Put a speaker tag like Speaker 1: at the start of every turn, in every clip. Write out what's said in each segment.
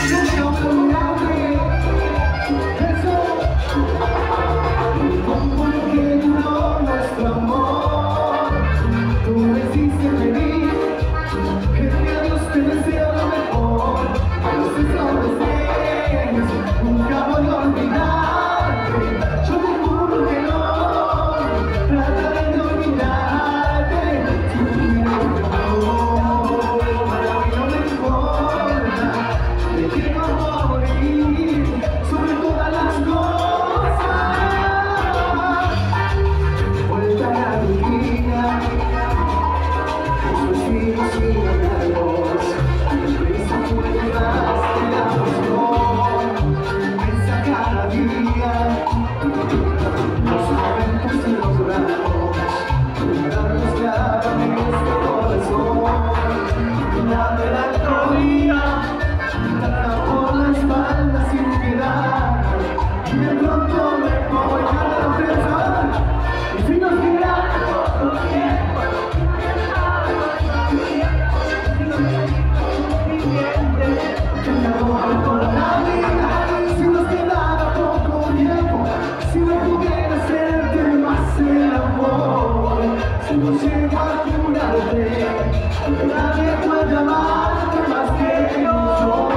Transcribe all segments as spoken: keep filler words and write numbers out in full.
Speaker 1: No llego a curarte, nadie puede amarte más que yo.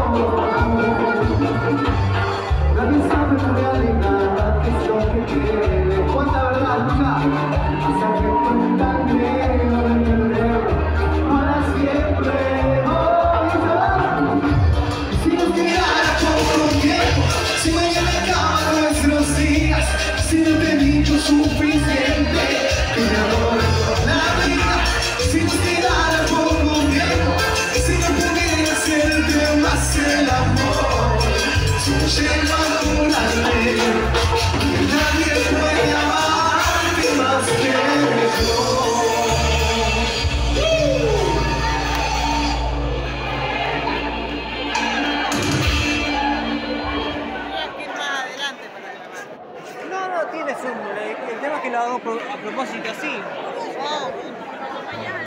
Speaker 1: Nadie sabe tu realidad, qué es lo que quiere. Cuánta verdad, escucha. Sabe con tan negro de perder para siempre. Oh, yo, si nos quedara poco tiempo, si mañana acaban nuestros días, si no te he dicho suficiente, que me adoro. Si nos quedara poco tiempo, si no pudiera hacerte más el amor, si no llego a curarte, nadie puede amarte más que yo.
Speaker 2: No, no, tiene su... El tema es que lo hago a propósito así.